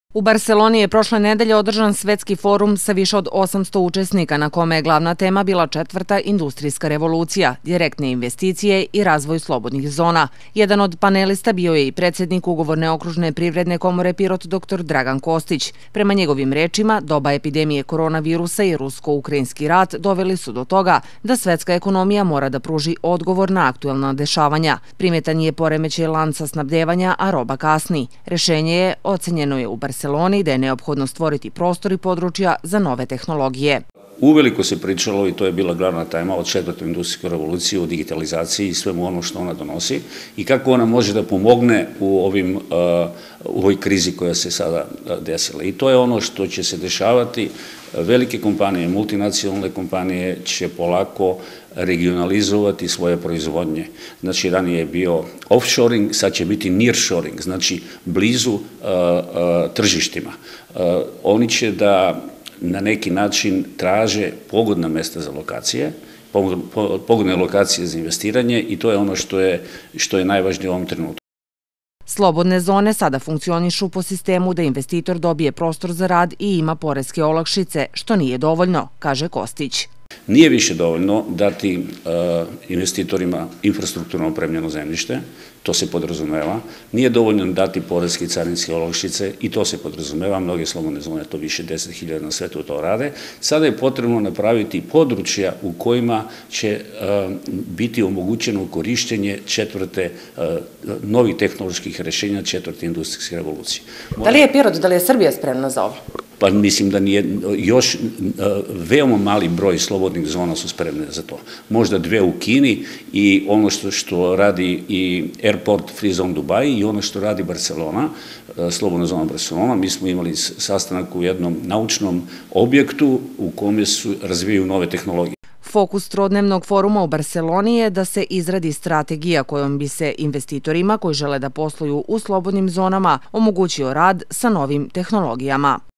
U Barseloni je prošle nedelje održan svetski forum sa više od 800 učesnika na kome je glavna tema bila četvrta industrijska revolucija, direktne investicije i razvoj slobodnih zona. Jedan od panelista bio je i predsjednik Ugovorne okružne privredne komore Pirot dr. Dragan Kostić. Prema njegovim rečima, doba epidemije koronavirusa i rusko-ukrajinski rat doveli su do toga da svetska ekonomija mora da pruži odgovor na aktuelna dešavanja. Primetan je poremećaj lanca snabdevanja, a roba kasni. Rešenje je, ocenjeno je u Barseloni, da je neophodno stvoriti prostor i područja za nove tehnologije. Uveliko se pričalo, i to je bila glavna tema, o četvrtoj industrijskoj revoluciji, o digitalizaciji i svemu ono što ona donosi i kako ona može da pomogne u ovoj krizi koja se sada desila. I to je ono što će se dešavati. Velike kompanije, multinacionalne kompanije će polako regionalizovati svoje proizvodnje. Znači, ranije je bio offshoring, sad će biti nearshoring, znači blizu tržištima. Oni će da na neki način traže pogodna mesta za lokacije, pogodne lokacije za investiranje i to je ono što je najvažnije u ovom trenutku. Slobodne zone sada funkcionišu po sistemu da investitor dobije prostor za rad i ima poreske olakšice, što nije dovoljno, kaže Kostić. Nije više dovoljno dati investitorima infrastrukturno opremljeno zemljište, to se podrazumeva. Nije dovoljno dati poreske i carinske olakšice i to se podrazumeva. Mnoge slobodne zone, to više 10.000 na svetu to rade. Sada je potrebno napraviti područja u kojima će biti omogućeno korišćenje novih tehnoloških rešenja četvrte industrijske revolucije. Da li je Pirot, da li je Srbija spremna za ovo? Pa mislim da nije, još veoma mali broj slobodnih zona su spremne za to. Možda 2 u Kini i ono što radi i Airport Free Zone Dubai i ono što radi Barcelona, slobodna zona Barcelona. Mi smo imali sastanak u jednom naučnom objektu u kome se razvijaju nove tehnologije. Fokus trodnevnog foruma u Barseloni je da se izradi strategija kojom bi se investitorima koji žele da posluju u slobodnim zonama omogućio rad sa novim tehnologijama.